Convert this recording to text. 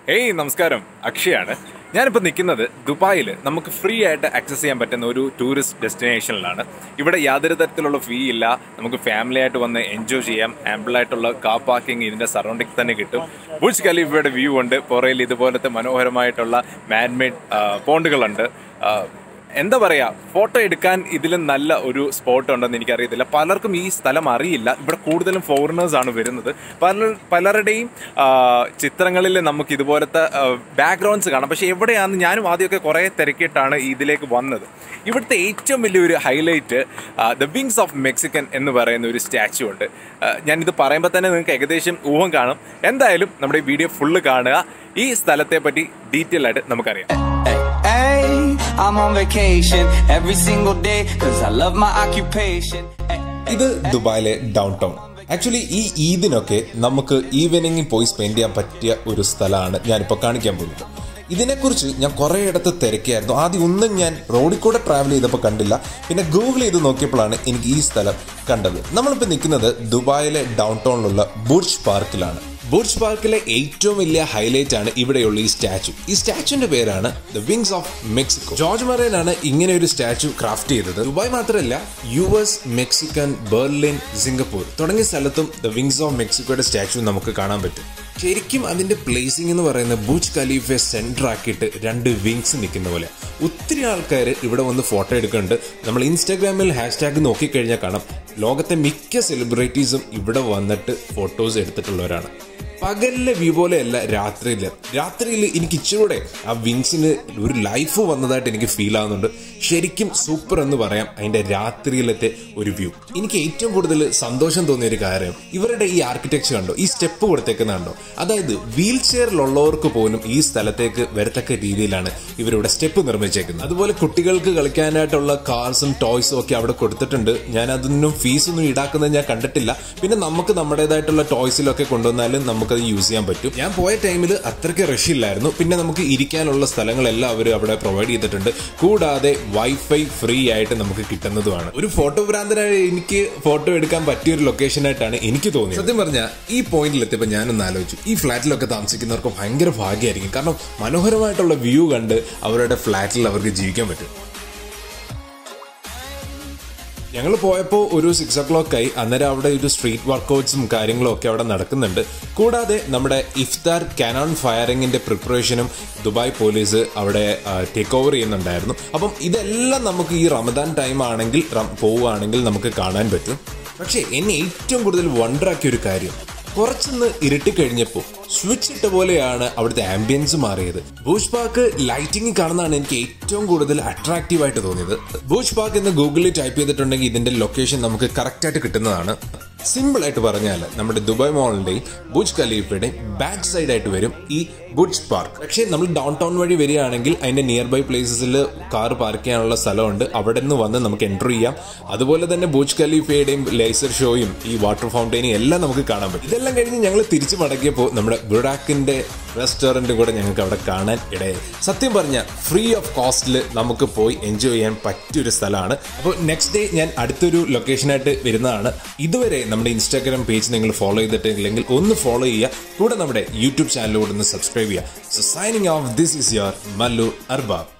Hey, Namaskaram, Akshayana. ഞാനിപ്പോൾ നിൽക്കുന്നത് ദുബായിൽ നമുക്ക് ഫ്രീ ആയിട്ട് ആക്സസ് ചെയ്യാൻ പറ്റുന്ന ഒരു ടൂറിസ്റ്റ് ഡെസ്റ്റിനേഷനിലാണ്. ഇവിടെ യാതൊരു തരത്തിലുള്ള ഫീ ഇല്ല. നമുക്ക് ഫാമിലി ആയിട്ട് വന്ന് എൻജോയ് ചെയ്യാം. ആമ്പിളായിട്ടുള്ള കാർ പാർക്കിംഗ് ഇതിൻ്റെ സറൗണ്ടിങ് തന്നെ കിട്ടും. ബുർജ് ഖലീഫയുടെ വ്യൂ ഉണ്ട്. പുറയിൽ ഇതുപോലത്തെ മനോഹരമായിട്ടുള്ള മാൻമെയ്ഡ് പോണ്ടുകളുണ്ട്. എന്താ പറയുക, ഫോട്ടോ എടുക്കാൻ ഇതിലും നല്ല ഒരു സ്പോട്ട് ഉണ്ടെന്ന് എനിക്കറിയത്തില്ല. പലർക്കും ഈ സ്ഥലം അറിയില്ല. ഇവിടെ കൂടുതലും ഫോറിനേഴ്സാണ് വരുന്നത്. പലരുടെയും ചിത്രങ്ങളിൽ നമുക്ക് ഇതുപോലത്തെ ബാക്ക്ഗ്രൗണ്ട്സ് കാണാം. പക്ഷേ എവിടെയാണെന്ന് ഞാനും ആദ്യമൊക്കെ കുറേ തിരക്കിയിട്ടാണ് ഇതിലേക്ക് വന്നത്. ഇവിടുത്തെ ഏറ്റവും വലിയൊരു highlight the wings of Mexican എന്ന് പറയുന്ന ഒരു സ്റ്റാച്ചു ഉണ്ട്. ഞാനിത് പറയുമ്പോൾ തന്നെ നിങ്ങൾക്ക് ഏകദേശം ഊഹം കാണും. എന്തായാലും നമ്മുടെ ഈ വീഡിയോ ഫുള്ള് കാണുക. ഈ സ്ഥലത്തെ പറ്റി ഡീറ്റെയിൽ ആയിട്ട് നമുക്കറിയാം. I'm on vacation every single day cause I love my occupation. ഇത് ദുബായിലെ ഡൗൺ ടൗൺ. ആക്ച്വലി ഈ ഈദിനൊക്കെ നമുക്ക് ഈവനിങ്ങിൽ പോയി സ്പെൻഡ് ചെയ്യാൻ പറ്റിയ ഒരു സ്ഥലമാണ് ഞാനിപ്പോൾ കാണിക്കാൻ പോകുന്നത്. ഇതിനെക്കുറിച്ച് ഞാൻ കുറേ ഇടത്ത് തിരക്കിയായിരുന്നു. ആദ്യം ഒന്നും ഞാൻ റോഡിൽ കൂടെ ട്രാവൽ ചെയ്തപ്പോൾ കണ്ടില്ല. പിന്നെ ഗൂഗിൾ ചെയ്ത് നോക്കിയപ്പോഴാണ് എനിക്ക് ഈ സ്ഥലം കണ്ടത്. നമ്മളിപ്പോൾ നിൽക്കുന്നത് ദുബായിലെ ഡൗൺ ടൗണിലുള്ള ബുർജ് പാർക്കിലാണ്. ബുർജ് പാർക്കിലെ ഏറ്റവും വലിയ ഹൈലൈറ്റ് ആണ് ഇവിടെയുള്ള ഈ സ്റ്റാച്ചു. ഈ സ്റ്റാച്ചുവിന്റെ പേരാണ് the wings of Mexico. George മറേനാണ് ഇങ്ങനെ ഒരു സ്റ്റാച്ചു ക്രാഫ്റ്റ് ചെയ്തത്. ദുബായ് മാത്രമല്ല, US, മെക്സിക്കൻ, ബെർലിൻ, സിംഗപ്പൂർ തുടങ്ങിയ സ്ഥലത്തും ദ വിങ്സ് ഓഫ് മെക്സിക്കോയുടെ സ്റ്റാച്ചു നമുക്ക് കാണാൻ പറ്റും. ശരിക്കും അതിന്റെ പ്ലേസിംഗ് എന്ന് പറയുന്നത് ബുർജ് ഖലീഫയെ സെന്റർ ആക്കിയിട്ട് രണ്ട് വിങ്സ് നിൽക്കുന്ന പോലെ. ഒത്തിരി ആൾക്കാർ ഇവിടെ വന്ന് ഫോട്ടോ എടുക്കുന്നുണ്ട്. നമ്മൾ ഇൻസ്റ്റാഗ്രാമിൽ ഹാഷ്ടാഗ് നോക്കിക്കഴിഞ്ഞാൽ കാണാം, ലോകത്തെ മിക്ക സെലിബ്രിറ്റീസും ഇവിടെ വന്നിട്ട് ഫോട്ടോസ് എടുത്തിട്ടുള്ളവരാണ്. പകലിലെ വ്യൂ പോലെയല്ല രാത്രിയിൽ എനിക്ക് ഇച്ചിരൂടെ ആ വിങ്സിന് ഒരു ലൈഫ് വന്നതായിട്ട് എനിക്ക് ഫീൽ ആവുന്നുണ്ട്. ശരിക്കും സൂപ്പർ എന്ന് പറയാം അതിന്റെ രാത്രിയിലത്തെ ഒരു വ്യൂ. എനിക്ക് ഏറ്റവും കൂടുതൽ സന്തോഷം തോന്നിയ ഒരു കാര്യം ഇവരുടെ ഈ ആർക്കിടെക്ചർ കണ്ടോ, ഈ സ്റ്റെപ്പ് കൊടുത്തേക്കുന്നുണ്ടോ. അതായത് വീൽ ചെയറിലുള്ളവർക്ക് പോലും ഈ സ്ഥലത്തേക്ക് വരത്തക്ക രീതിയിലാണ് ഇവരിവിടെ സ്റ്റെപ്പ് നിർമ്മിച്ചേക്കുന്നത്. അതുപോലെ കുട്ടികൾക്ക് കളിക്കാനായിട്ടുള്ള കാർസും ടോയ്സും ഒക്കെ അവിടെ കൊടുത്തിട്ടുണ്ട്. ഞാൻ അതൊന്നും ഫീസൊന്നും ഈടാക്കുന്നത് ഞാൻ കണ്ടിട്ടില്ല. പിന്നെ നമുക്ക് നമ്മുടേതായിട്ടുള്ള ടോയ്സിലൊക്കെ കൊണ്ടുവന്നാലും നമുക്കത് യൂസ് ചെയ്യാൻ പറ്റും. ഞാൻ പോയ ടൈമിൽ അത്രയ്ക്ക് റഷ് ഇല്ലായിരുന്നു. പിന്നെ നമുക്ക് ഇരിക്കാനുള്ള സ്ഥലങ്ങളെല്ലാം അവർ അവിടെ പ്രൊവൈഡ് ചെയ്തിട്ടുണ്ട്. കൂടാതെ വൈഫൈ ഫ്രീ ആയിട്ട് നമുക്ക് കിട്ടുന്നതുമാണ്. ഒരു ഫോട്ടോ ഭ്രാന്തനായ എനിക്ക് ഫോട്ടോ എടുക്കാൻ പറ്റിയ ഒരു ലൊക്കേഷൻ ആയിട്ടാണ് എനിക്ക് തോന്നിയത്. സത്യം പറഞ്ഞാൽ ഈ പോയിന്റിൽ എത്തിയപ്പോൾ ഞാനൊന്ന് ആലോചിച്ചു, ഈ ഫ്ലാറ്റിലൊക്കെ താമസിക്കുന്നവർക്ക് ഭയങ്കര ഭാഗ്യമായിരിക്കും. കാരണം മനോഹരമായിട്ടുള്ള വ്യൂ കണ്ട് അവരുടെ ഫ്ലാറ്റിൽ അവർക്ക് ജീവിക്കാൻ പറ്റും. ഞങ്ങൾ പോയപ്പോൾ ഒരു 6 o'clock ആയി. അന്നേരം അവിടെ ഒരു സ്ട്രീറ്റ് വർക്കൗട്ട്സും കാര്യങ്ങളും ഒക്കെ അവിടെ നടക്കുന്നുണ്ട്. കൂടാതെ നമ്മുടെ ഇഫ്താർ കാനോൺ ഫയറിങ്ങിന്റെ പ്രിപ്പറേഷനും ദുബായ് പോലീസ് അവിടെ ടേക്ക് ഓവർ ചെയ്യുന്നുണ്ടായിരുന്നു. അപ്പം ഇതെല്ലാം നമുക്ക് ഈ റമദാൻ ടൈം ആണെങ്കിൽ പോവുകയാണെങ്കിൽ നമുക്ക് കാണാൻ പറ്റും. പക്ഷേ എന്നെ ഏറ്റവും കൂടുതൽ വണ്ടറാക്കിയ ഒരു കാര്യം, കുറച്ചൊന്ന് ഇരുട്ടിക്കഴിഞ്ഞപ്പോൾ സ്വിച്ച് ഇട്ട പോലെയാണ് അവിടുത്തെ ആംബിയൻസ് മാറിയത്. ബുർജ് പാർക്ക് ലൈറ്റിംഗ് കാണുന്നതാണ് എനിക്ക് ഏറ്റവും കൂടുതൽ അട്രാക്റ്റീവ് ആയിട്ട് തോന്നിയത്. ബുർജ് പാർക്ക് എന്ന് ഗൂഗിളിൽ ടൈപ്പ് ചെയ്തിട്ടുണ്ടെങ്കിൽ ഇതിന്റെ ലൊക്കേഷൻ നമുക്ക് കറക്റ്റ് ആയിട്ട് കിട്ടുന്നതാണ്. സിമ്പിൾ ആയിട്ട് പറഞ്ഞാൽ നമ്മുടെ ദുബായ് മോളിന്റെയും ബുർജ് ഖലീഫയുടെയും ബാക്ക് സൈഡ് ആയിട്ട് വരും ഈ ബുർജ് പാർക്ക്. പക്ഷേ നമ്മൾ ഡൗൺ ടൗൺ വഴി വരികയാണെങ്കിൽ അതിന്റെ നിയർ ബൈ പ്ലേസസിൽ കാർ പാർക്ക് ചെയ്യാനുള്ള സ്ഥലമുണ്ട്. അവിടെ നിന്ന് വന്ന് നമുക്ക് എൻ്റർ ചെയ്യാം. അതുപോലെ തന്നെ ബുർജ് ഖലീഫയുടെയും ലേസർ ഷോയും ഈ വാട്ടർ ഫൗണ്ടൈനും എല്ലാം നമുക്ക് കാണാൻ പറ്റും. ഇതെല്ലാം കഴിഞ്ഞ് ഞങ്ങൾ തിരിച്ചു മടക്കിയപ്പോൾ നമ്മുടെ ബുറാക്കിന്റെ റെസ്റ്റോറന്റ് കൂടെ ഞങ്ങൾക്ക് അവിടെ കാണാൻ ഇടയായി. സത്യം പറഞ്ഞാൽ ഫ്രീ ഓഫ് കോസ്റ്റിൽ നമുക്ക് പോയി എൻജോയ് ചെയ്യാൻ പറ്റിയൊരു സ്ഥലമാണ്. അപ്പോൾ നെക്സ്റ്റ് ഡേ ഞാൻ അടുത്തൊരു ലൊക്കേഷനായിട്ട് വരുന്നതാണ്. ഇതുവരെ നമ്മുടെ ഇൻസ്റ്റാഗ്രാം പേജ് നിങ്ങൾ ഫോളോ ചെയ്തിട്ടില്ലെങ്കിൽ ഒന്ന് ഫോളോ ചെയ്യുക. കൂടെ നമ്മുടെ യൂട്യൂബ് ചാനലിലൂടെ ഒന്ന് സബ്സ്ക്രൈബ് ചെയ്യുക. So signing off, this is your Mallu അർബാബ്.